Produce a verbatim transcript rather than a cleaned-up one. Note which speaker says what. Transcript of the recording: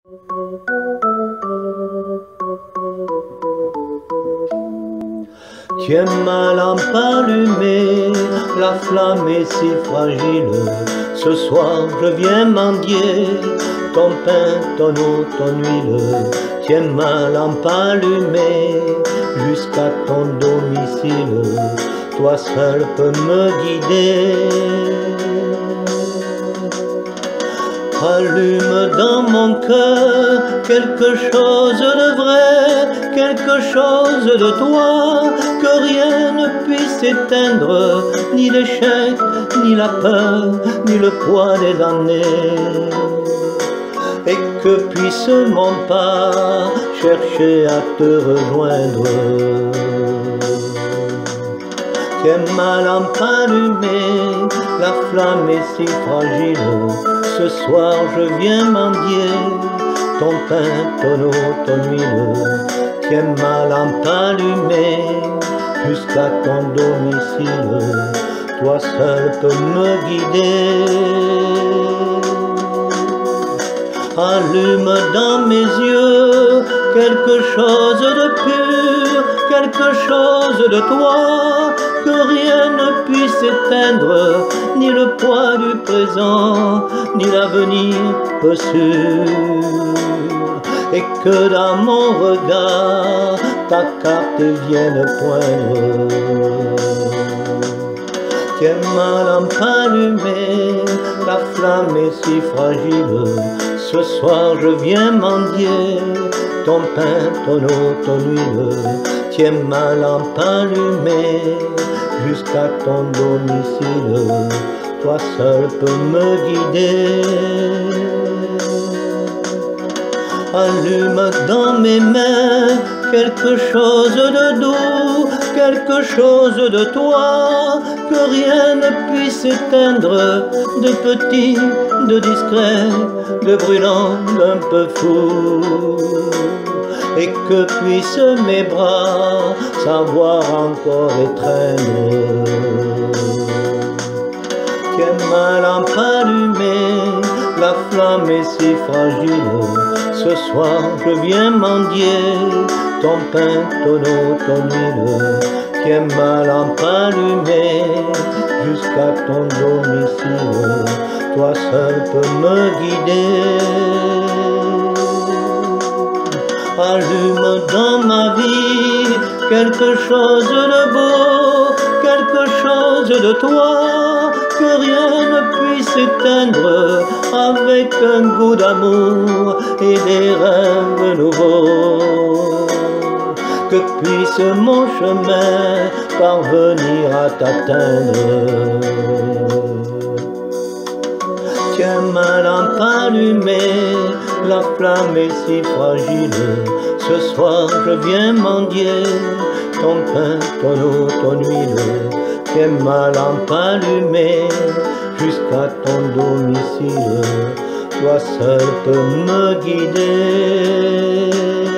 Speaker 1: Tiens ma lampe allumée, la flamme est si fragile. Ce soir je viens mendier ton pain, ton eau, ton huile. Tiens ma lampe allumée jusqu'à ton domicile. Toi seul peux me guider. Allume dans mon cœur quelque chose de vrai, quelque chose de toi, que rien ne puisse éteindre, ni l'échec, ni la peur, ni le poids des années. Et que puisse mon pas chercher à te rejoindre. Tiens ma lampe allumée, la flamme est si fragile. Ce soir je viens mendier ton pain, ton eau, ton huile. Tiens ma lampe allumée jusqu'à ton domicile. Toi seul peux me guider. Allume dans mes yeux quelque chose de pur, quelque chose de toi, que rien ne puisse éteindre, ni le poids du présent, ni l'avenir peu sûr. Et que dans mon regard, ta carte vienne poindre. Tiens ma lampe allumée, la flamme est si fragile. Ce soir je viens mendier ton pain, ton eau, ton huile. Tiens ma lampe allumée jusqu'à ton domicile. Toi seul peux me guider. Allume dans mes mains quelque chose de doux, quelque chose de toi, que rien ne puisse éteindre, de petit, de discret, de brûlant, d'un peu fou. Et que puissent mes bras savoir encore étreindre. Tiens ma lampe allumée, la flamme est si fragile. Ce soir je viens mendier ton pain, ton eau, ton huile. Tiens ma lampe allumée jusqu'à ton domicile. Toi seul peux me guider. Allume dans ma vie quelque chose de beau, quelque chose de toi, que rien ne puisse éteindre, avec un goût d'amour et des rêves nouveaux. Que puisse mon chemin parvenir à t'atteindre. Tiens ma lampe allumée, la flamme est si fragile. Ce soir je viens mendier ton pain, ton eau, ton huile. Tiens ma lampe allumée jusqu'à ton domicile. Toi seul peux me guider.